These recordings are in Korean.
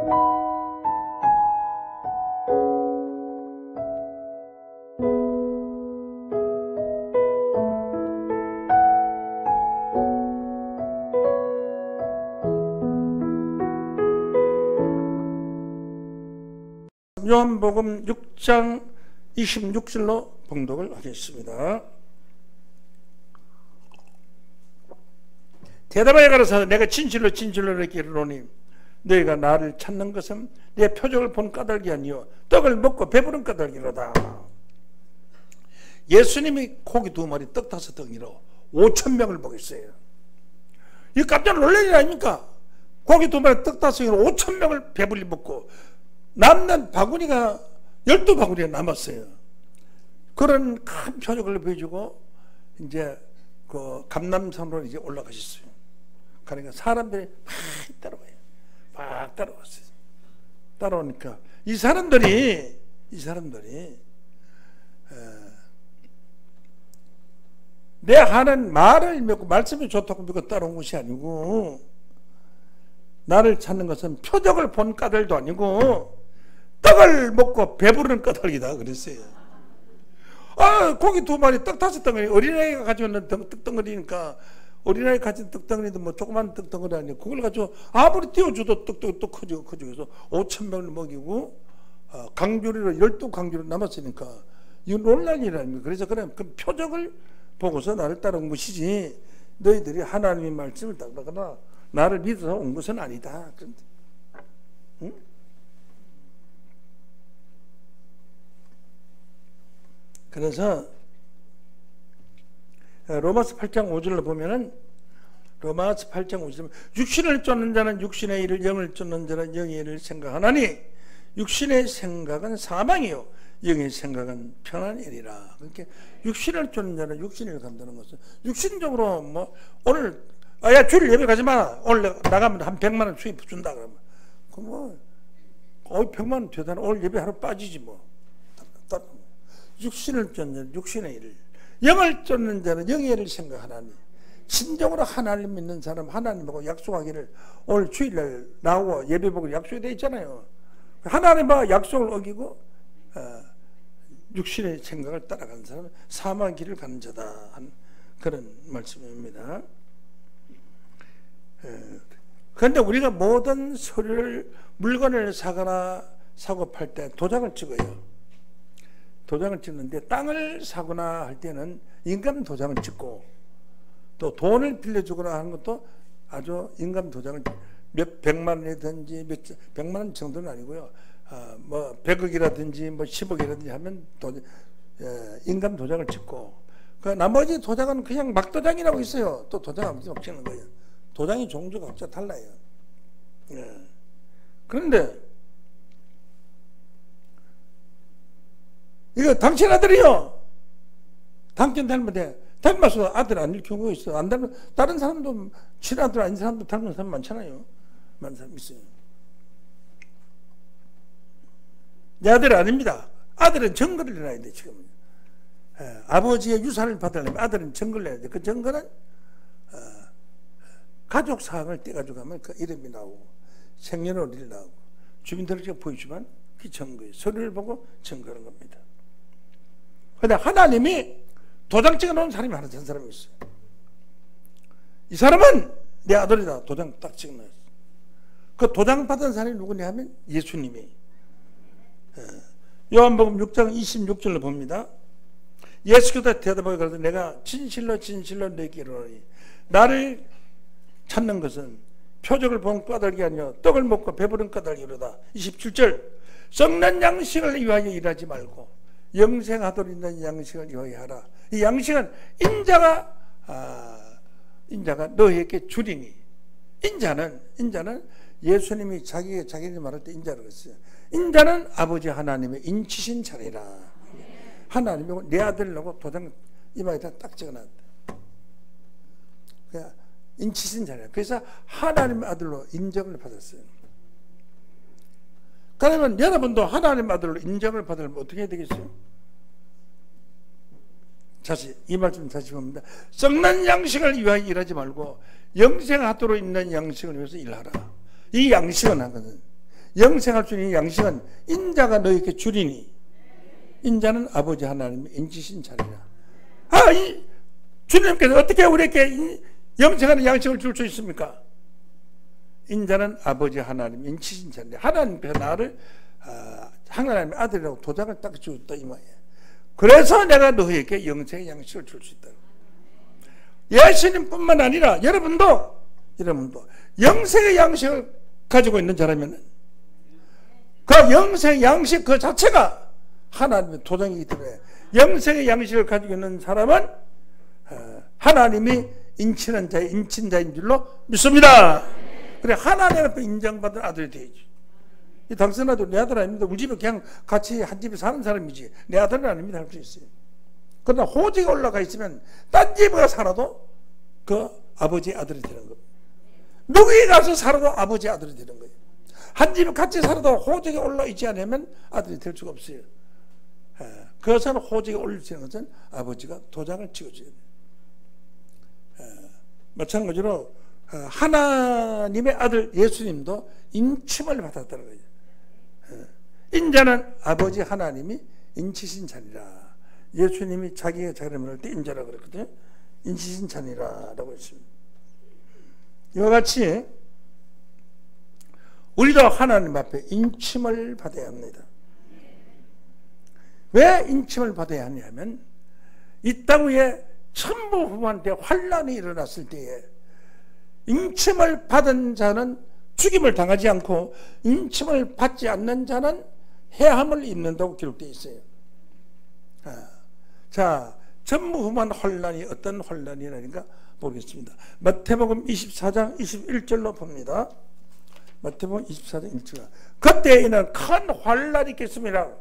요한복음 6장 26절로 봉독을 하겠습니다. 대답하여 가로사대 내가 진실로 진실로 너희에게 이르노니 너희가 나를 찾는 것은 내 표적을 본 까닭이 아니요 떡을 먹고 배부른 까닭이로다. 예수님이 고기 2마리 떡 5덩이로 5,000명을 먹였어요. 이 깜짝 놀랄 일 아닙니까? 고기 2마리 떡 5덩이로 5,000명을 배불리 먹고 남는 바구니가 12바구니가 남았어요. 그런 큰 표적을 보여주고 이제 그 감람산으로 이제 올라가셨어요. 그러니까 사람들이 막 따라와요. 막 따라왔어요. 따라오니까 이 사람들이 내 하는 말을 믿고 말씀이 좋다고 믿고 따라온 것이 아니고 나를 찾는 것은 표적을 본 까닭도 아니고 떡을 먹고 배부르는 까닭이다 그랬어요. 고기 2마리 떡 5덩어리 어린아이가 가지고 있는 떡덩어리니까 어린아이 가진 떡덩어리도 뭐 조그만 떡덩어리 아니에요. 그걸 가지고 아무리 띄워줘도 떡 커지고 그래서 5,000명을 먹이고 강조리로 12강조리 남았으니까 이거 놀랄 일 아닙니까? 그래서 그럼 그 표적을 보고서 나를 따라온 것이지 너희들이 하나님의 말씀을 따르거나 나를 믿어서 온 것은 아니다. 그런데 응? 그래서 로마서 8장 5절로 보면은 로마서 8장 5절 육신을 쫓는 자는 육신의 일을 영을 쫓는 자는 영의 일을 생각하나니 육신의 생각은 사망이요 영의 생각은 평안이니라. 그러니까 육신을 쫓는 자는 육신을 간다는 것은 육신적으로 뭐 오늘 야 주일 예배 가지 마 오늘 나가면 한 100만 원 수입 준다 그러면 그 뭐 100만 원 되다는 오늘 예배 하루 빠지지 뭐. 육신을 쫓는 육신의 일을 영을 쫓는 자는 영의 일을 생각하나니 진정으로 하나님 믿는 사람 하나님하고 약속하기를 오늘 주일날 나오고 예배 보고 약속이 되어 있잖아요. 하나님과 약속을 어기고 육신의 생각을 따라가는 사람은 사망의 길을 가는 자다 하는 그런 말씀입니다. 그런데 우리가 모든 서류를 물건을 사거나 사고 팔 때 도장을 찍어요. 도장을 찍는데 땅을 사거나 할 때는 인감 도장을 찍고 또 돈을 빌려주거나 하는 것도 아주 인감 도장을 몇 백만 원이든지 몇 백만 원 정도는 아니고요. 뭐 100억이라든지 뭐 10억이라든지 하면 인감 도장을 찍고 그 나머지 도장은 그냥 막 도장이라고 있어요. 또 도장 아무튼 막 찍는 거예요. 도장이 종류가 각자 달라요. 그런데 이거 당신 아들이요. 당신 닮은데 닮아서 아들 아닐 경우가 있어. 안 닮은 다른 사람도 친아들 아닌 사람도 닮은 사람 많잖아요. 많은 사람 있어요. 내 아들 아닙니다. 아들은 증거를 내놔야 돼 지금. 아버지의 유산을 받으려면 아들은 증거를 내야 돼. 그 증거는 가족 사항을 떼가지고 가면 그 이름이 나오고 생년월일이 나오고 주민등록증 보여주면 그 증거예요. 서류를 보고 증거하는 겁니다. 근데 하나님이 도장 찍어 놓은 사람이 하나 된 사람이 있어요. 이 사람은 내 아들이다. 도장 딱 찍어 놓았어요. 그 도장 받은 사람이 누구냐 하면 예수님이. 요한복음 6장 26절로 봅니다. 예수께서 대답하여 가로되 내가 진실로 진실로 너희에게 이르노니 나를 찾는 것은 표적을 본 까닭이 아니요 떡을 먹고 배부른 까닭이로다. 27절 썩는 양식을 위하여 일하지 말고 영생하도록 있는 양식을 위하여 하라. 이 양식은 인자가 너희에게 주리니 인자는 예수님이 자기를 말할 때 인자라고 했어요. 인자는 아버지 하나님의 인치신 자리라. 하나님이 내 아들이라고 도장 이마에다 딱 적어놨다. 그냥 인치신 자리라. 그래서 하나님의 아들로 인정을 받았어요. 그러면 여러분도 하나님의 아들로 인정을 받으려면 어떻게 해야 되겠어요? 다시 이 말씀 다시 봅니다. 썩는 양식을 위하여 일하지 말고 영생하도록 있는 양식을 위해서 일하라. 이 양식은 하거든. 영생할 수 있는 양식은 인자가 너에게 주리니 인자는 아버지 하나님의 인치신 자리라. 주님께서 어떻게 우리에게 영생하는 양식을 줄 수 있습니까? 인자는 아버지 하나님 인치신 자리라. 하나님께서 나를 하나님의 아들이라고 도장을 딱 주었다 이 말이에요. 그래서 내가 너에게 영생의 양식을 줄 수 있다. 예수님뿐만 아니라 여러분도 영생의 양식을 가지고 있는 자라면 그 영생의 양식 그 자체가 하나님의 도장이기 때문에 영생의 양식을 가지고 있는 사람은 하나님이 인치는 자의 인친자인 줄로 믿습니다. 그래 하나님 앞에 인정받은 아들이 되야지. 이 당신 아들 내 아들 아닙니다. 우리 집에 그냥 같이 한 집에 사는 사람이지 내 아들은 아닙니다 할 수 있어요. 그러나 호적에 올라가 있으면 딴 집에 살아도 그 아버지의 아들이 되는 겁니다. 누구에 가서 살아도 아버지의 아들이 되는 거예요. 한 집에 같이 살아도 호적에 올라 있지 않으면 아들이 될 수가 없어요. 그것은 호적에 올릴 수 있는 것은 아버지가 도장을 찍어줘야 돼요. 마찬가지로 하나님의 아들 예수님도 인침을 받았다는 거예요. 인자는 아버지 하나님이 인치신 자니라. 예수님이 자기가 자기를 할 때 인자라고 그랬거든요. 인치신 자니라라고 했습니다. 이와 같이 우리도 하나님 앞에 인침을 받아야 합니다. 왜 인침을 받아야 하냐면 이 땅 위에 천부후무한테 환란이 일어났을 때에 인침을 받은 자는 죽임을 당하지 않고 인침을 받지 않는 자는 해함을 입는다고 기록되어 있어요. 자, 전무후무한 환란이 어떤 환란이라는가 보겠습니다. 마태복음 24장 21절로 봅니다. 마태복음 24장 1절. 그때에는 큰 환란이 있겠습니다.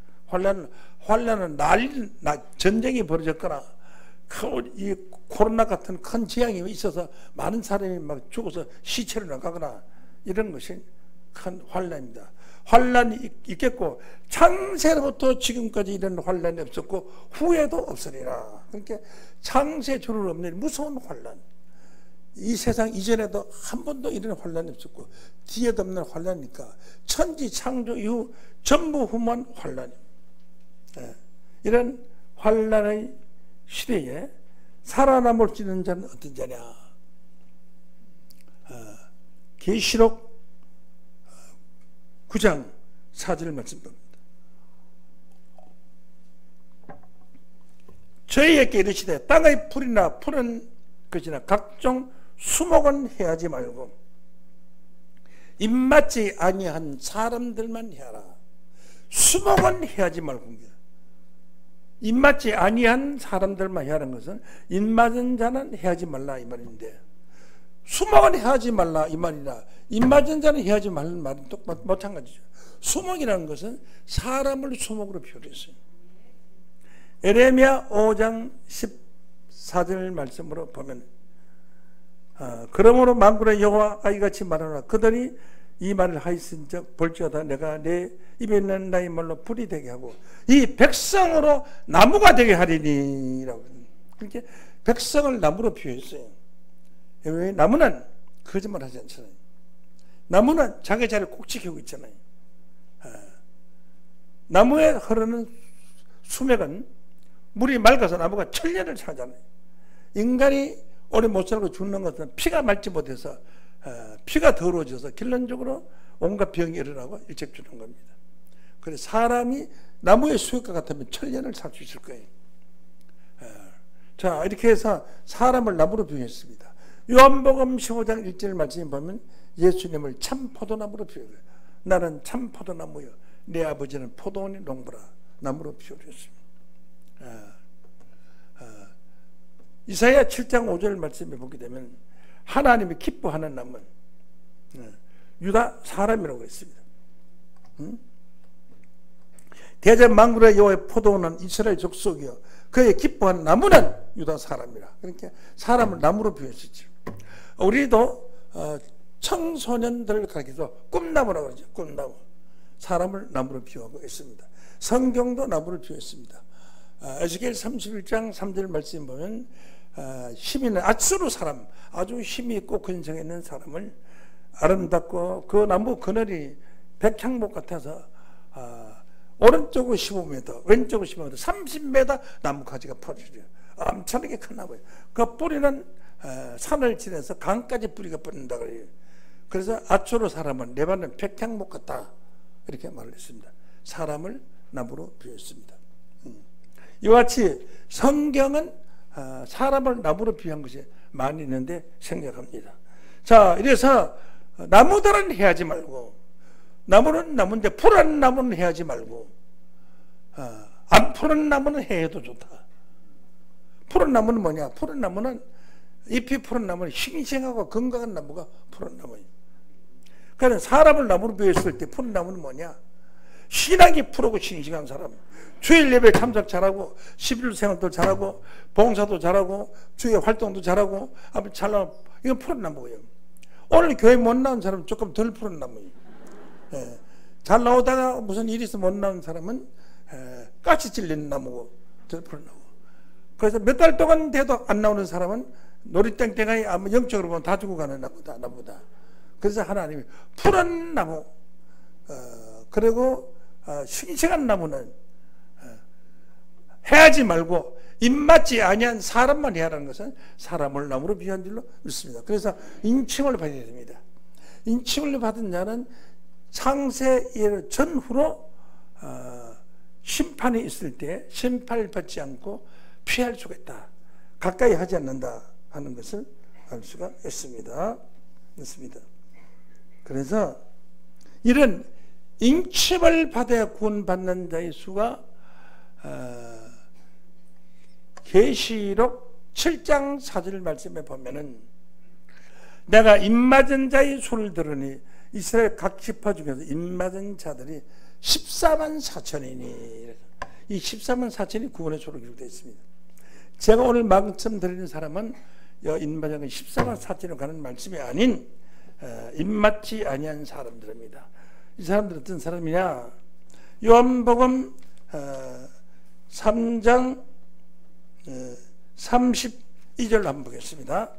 환란은 전쟁이 벌어졌거나 이 코로나 같은 큰 재앙이 있어서 많은 사람이 막 죽어서 시체를 나가거나 이런 것이 큰 환란입니다. 환란이 있겠고 창세로부터 지금까지 이런 환란이 없었고 후에도 없으리라. 그러니까 창세 주를 없는 무서운 환란. 이 세상 이전에도 한 번도 이런 환란이 없었고 뒤에도 없는 환란이니까 천지 창조 이후 전무후무한 환란입니다. 이런 환란의 시대에 살아남을 수 있는 자는 어떤 자냐? 계시록 9장 4절 말씀입니다. 저희에게 이르시되 땅의 풀이나 푸른 것이나 각종 수목은 해하지 말고 입맞지 아니한 사람들만 해하라. 수목은 해하지 말고 입맞지 아니한 사람들만 해하는 것은 입맞은 자는 해하지 말라 이 말인데 수목은 해하지 말라 이 말이라 입맞은 자는 해하지 말라는 말은 똑같 마찬가지죠. 수목이라는 것은 사람을 수목으로 표현했어요. 에레미야 5장 14절 말씀으로 보면 그러므로 만군의 여호와가 이같이 말하노라. 그들이 이 말을 하였은즉 볼지어다 내가 내 입에 있는 나의 말로 불이 되게 하고 이 백성으로 나무가 되게 하리니 라고. 그렇게 백성을 나무로 표현했어요. 왜? 나무는 거짓말 하지 않잖아요. 나무는 자기 자리를 꼭 지키고 있잖아요. 나무에 흐르는 수맥은 물이 맑아서 나무가 천년을 살잖아요. 인간이 오래 못 살고 죽는 것은 피가 맑지 못해서 피가 더러워져서 결론적으로 온갖 병이 일어나고 일찍 죽는 겁니다. 그래서 사람이 나무의 수액과 같으면 천년을 살 수 있을 거예요. 자, 이렇게 해서 사람을 나무로 표현했습니다. 요한복음 15장 1절 말씀에 보면 예수님을 참 포도나무로 표현해요. 나는 참 포도나무요 내 아버지는 포도원의 농부라 나무로 표현했습니다. 이사야 7장 5절 말씀에 보게 되면 하나님이 기뻐하는 나무는 유다 사람이라고 했습니다. 대전 만군의 여호와의 포도원은 이스라엘 족속이요 그의 기뻐하는 나무는 유다 사람이라. 그러니까 사람을 나무로 표현했죠. 우리도 청소년들을 가리켜서 꿈나무라고 그러죠. 꿈나무. 사람을 나무로 비유하고 있습니다. 성경도 나무를 비유했습니다. 에스겔 31장 3절 말씀 보면 힘 있는 아수르 사람, 아주 힘이 있고 근성이 있는 사람을 아름답고 그 나무 그늘이 백향목 같아서 오른쪽으로 15m, 왼쪽으로 15m, 30m 나무가지가 퍼지죠. 엄청나게 큰 나무예요. 그 뿌리는 산을 지나서 강까지 뿌리가 뻗는다 그래요. 그래서 아초로 사람은 내 발은 백향목 같다 이렇게 말을 했습니다. 사람을 나무로 비유했습니다. 이와 같이 성경은 사람을 나무로 비유한 것이 많이 있는데 생략합니다. 자, 이래서 나무들은 해하지 말고, 나무는 나무인데 푸른 나무는 해하지 말고, 안 푸른 나무는 해도 좋다. 푸른 나무는 뭐냐? 푸른 나무는 잎이 푸른 나무는 싱싱하고 건강한 나무가 푸른 나무예요. 그러니까 사람을 나무로 비유했을 때 푸른 나무는 뭐냐? 신앙이 푸르고 싱싱한 사람, 주일 예배 참석 잘하고 11일 생활도 잘하고 봉사도 잘하고 주의 활동도 잘하고 아무 잘나고, 이건 푸른 나무예요. 오늘 교회 못 나온 사람은 조금 덜 푸른 나무예요. 잘 나오다가 무슨 일이 있어 못 나온 사람은 까치 찔리는 나무고 덜 푸른 나무. 그래서 몇 달 동안 돼도 안 나오는 사람은 놀이땡땡이 아마 영적으로 보면 다 죽어가는 나무다. 그래서 하나님이 푸른 나무, 그리고 싱싱한 나무는 해하지 말고 입맞지 아니한 사람만 해하라는 것은 사람을 나무로 비유한 줄로 믿습니다. 그래서 인침을 받아야 됩니다. 인침을 받은 자는 창세 전후로 심판이 있을 때 심판을 받지 않고 피할 수가 있다. 가까이 하지 않는다 하는 것을 알 수가 있습니다. 그래서 이런 인침을 받아 구원받는 자의 수가 계시록 7장 4절 말씀에 보면은 내가 입맞은 자의 수를 들으니 이스라엘 각 지파 중에서 입맞은 자들이 14만 4천이니 이 14만 4천이 구원의 수로 기록되어 있습니다. 제가 오늘 말씀드리는 사람은 입맞은 14만 4천으로 가는 말씀이 아닌 입맞지 아니한 사람들입니다. 이 사람들은 어떤 사람이냐? 요한복음 3장 32절 한번 보겠습니다.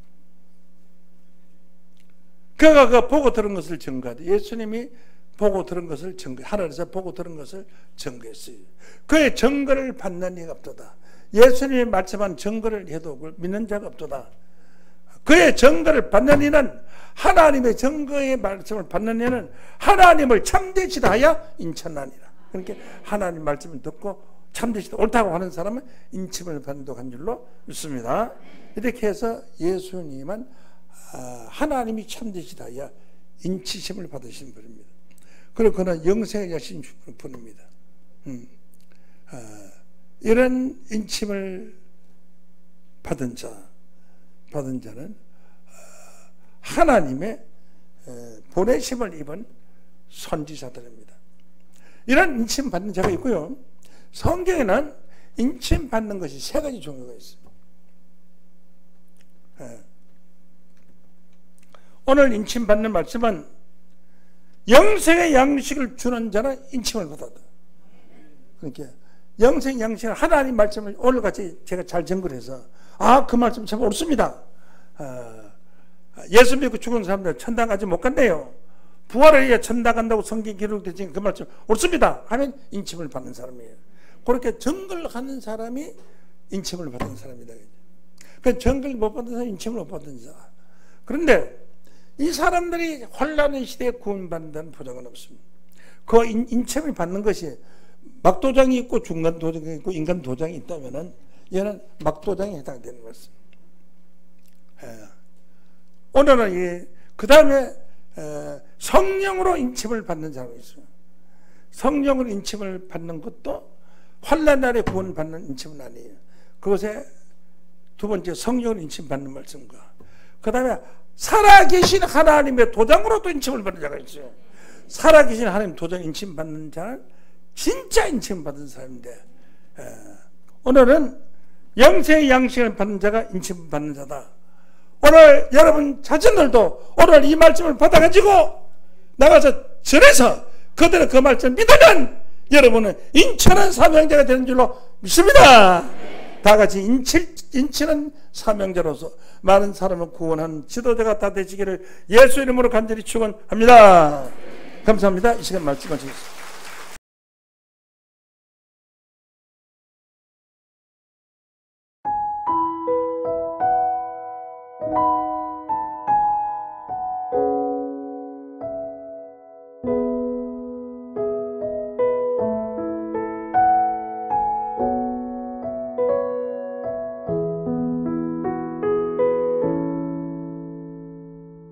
그가 그 보고 들은 것을 증거하되, 예수님이 보고 들은 것을 하늘에서 보고 들은 것을 증거했어요. 그의 증거를 받는 이가 없도다. 예수님이 말씀한 증거를 해도 그걸 믿는 자가 없도다. 그의 증거를 받는 이는, 하나님의 증거의 말씀을 받는 이는 하나님을 참되시다 하여 인천하니라. 그러니까 하나님 말씀을 듣고 참되시다 옳다고 하는 사람은 인침을 받는 줄로 믿습니다. 이렇게 해서 예수님은 하나님이 참되시다 하여 인치심을 받으신 분입니다. 그리고 그는 영생을 여신 분입니다. 이런 인침을 받은 자는 하나님의 보내심을 입은 선지자들입니다. 이런 인침 받는 자가 있고요. 성경에는 인침 받는 것이 세 가지 종류가 있습니다. 오늘 인침 받는 말씀은 영생의 양식을 주는 자는 인침을 받았다. 그러니까 영생 양식은 하나님 말씀을 오늘같이 제가 잘 정글해서 그 말씀 참 옳습니다. 예수 믿고 죽은 사람들 천당 아직 못 간대요. 부활을 해야 천당 간다고 성경 기록되지 그 말씀 옳습니다 하면 인침을 받는 사람이에요. 그렇게 정글하는 사람이 인침을 받는 사람이다. 그 정글 못 받는 사람이 인침을 못 받는 자. 그런데 이 사람들이 혼란의 시대에 구원받는다는 보장은 없습니다. 그 인침을 받는 것이 막도장이 있고 중간 도장이 있고 인간 도장이 있다면은 얘는 막도장에 해당되는 것입니다. 오늘은 그 다음에 성령으로 인침을 받는 자가 있어요. 성령으로 인침을 받는 것도 환난 날에 구원받는 인침은 아니에요. 그것에 두 번째 성령으로 인침 받는 말씀과 그 다음에 살아계신 하나님의 도장으로도 인침을 받는 자가 있어요. 살아계신 하나님 도장 인침 받는 자는 진짜 인침 받은 사람인데, 오늘은 영생의 양식을 받는 자가 인침 받는 자다. 오늘 여러분 자신들도 오늘 이 말씀을 받아가지고 나가서 전해서 그들의 그 말씀을 믿으면 여러분은 인치는 사명자가 되는 줄로 믿습니다. 다 같이 인치는 사명자로서 많은 사람을 구원한 지도자가 다 되시기를 예수 이름으로 간절히 축원합니다. 감사합니다. 이 시간 말씀 마치겠습니다.